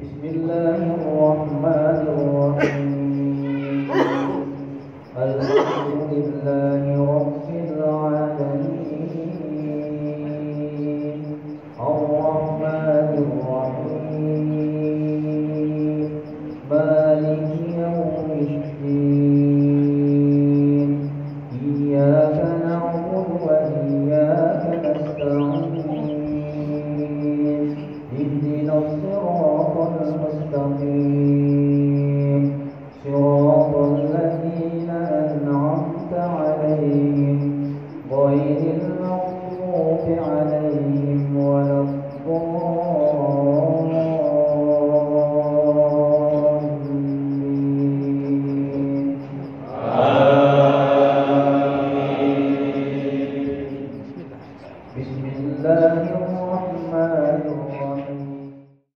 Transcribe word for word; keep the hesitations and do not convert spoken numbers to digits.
بسم الله الرحمن الرحيم. الحمد لله رب العالمين الرحمن الرحيم مالك يوم الدين إياك نعبد وإياك نستعين اهدنا الصراط المستقيم